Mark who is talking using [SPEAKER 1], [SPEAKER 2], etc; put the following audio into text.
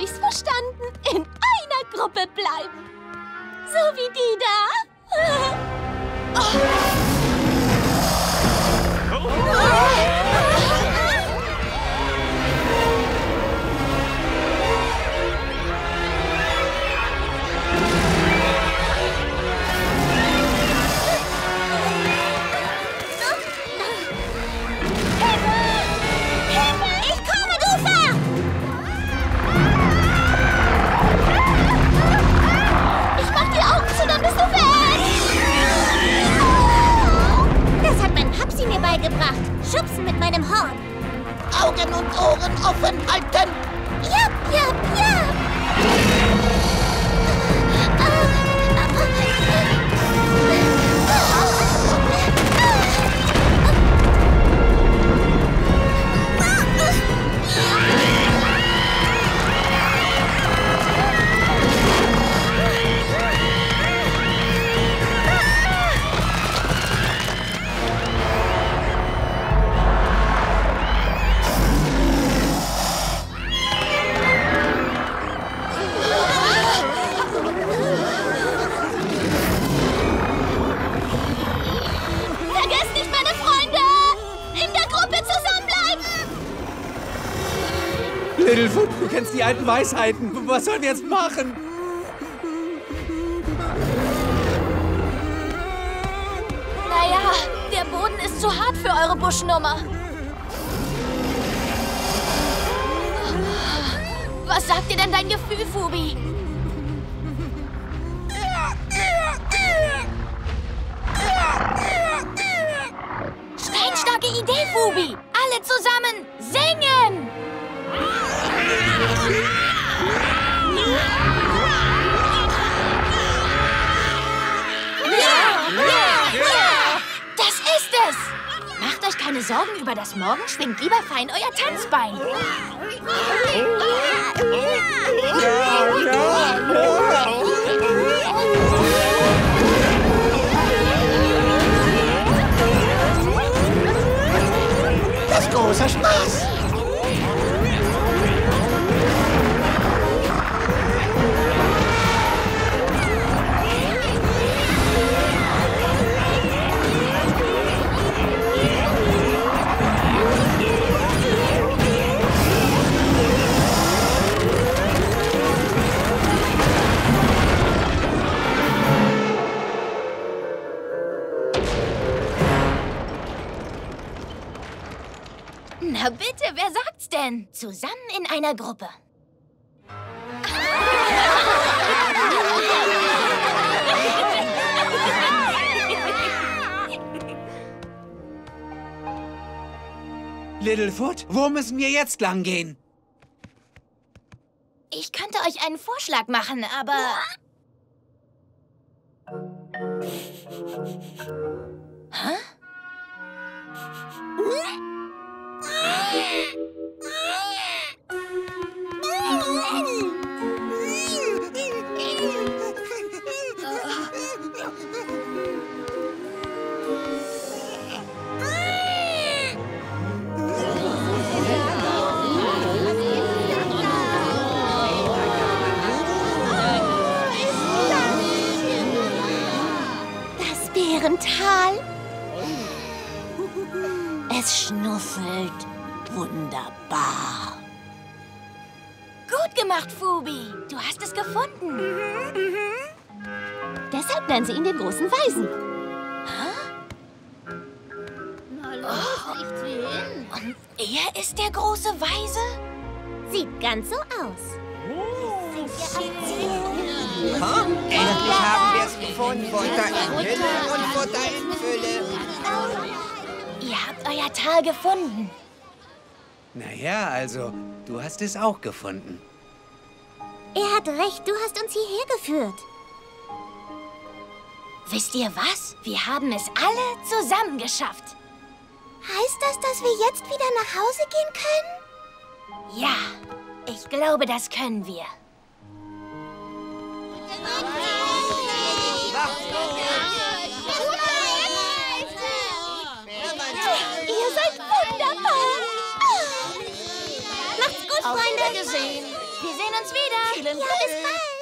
[SPEAKER 1] habe ich's verstanden. In einer Gruppe bleiben. So wie die da.
[SPEAKER 2] Beigebracht. Schubsen mit meinem Horn.
[SPEAKER 3] Augen und Ohren offen halten.
[SPEAKER 2] Jap, jap, jap.
[SPEAKER 4] Littlefoot, du kennst die alten Weisheiten. Was sollen wir jetzt machen?
[SPEAKER 1] Naja, der Boden ist zu hart für eure Buschnummer. Was sagt dir denn dein Gefühl, Fubi? Steinstarke Idee, Fubi! Alle zusammen singen! Das ist es! Macht euch keine Sorgen über das Morgen, schwingt lieber fein euer Tanzbein.
[SPEAKER 3] Das ist großer Spaß.
[SPEAKER 1] Na bitte, wer sagt's denn? Zusammen in einer Gruppe.
[SPEAKER 4] Littlefoot, wo müssen wir jetzt lang gehen?
[SPEAKER 1] Ich könnte euch einen Vorschlag machen, aber... Hä?
[SPEAKER 2] Das Bärental. Es schnuffelt wunderbar.
[SPEAKER 1] Gut gemacht, Fubi. Du hast es gefunden.
[SPEAKER 2] Deshalb nennen sie ihn den großen Weisen.
[SPEAKER 1] Na los, nicht sehen. Und er ist der große Weise?
[SPEAKER 2] Sieht ganz so aus.
[SPEAKER 5] Endlich haben wir es gefunden. Futter in Hülle und Futter in Fülle.
[SPEAKER 1] Ihr habt euer Tal gefunden.
[SPEAKER 4] Naja, also, du hast es auch gefunden.
[SPEAKER 2] Er hat recht, du hast uns hierher geführt.
[SPEAKER 1] Wisst ihr was? Wir haben es alle zusammen geschafft.
[SPEAKER 2] Heißt das, dass wir jetzt wieder nach Hause gehen können?
[SPEAKER 1] Ja, ich glaube, das können wir.
[SPEAKER 2] Ihr seid wunderbar. Macht's gut,
[SPEAKER 1] Auf
[SPEAKER 2] Freunde.
[SPEAKER 1] Wiedersehen. Wir sehen uns wieder.
[SPEAKER 3] Vielen
[SPEAKER 2] Ja,
[SPEAKER 3] Dank.
[SPEAKER 2] bis bald.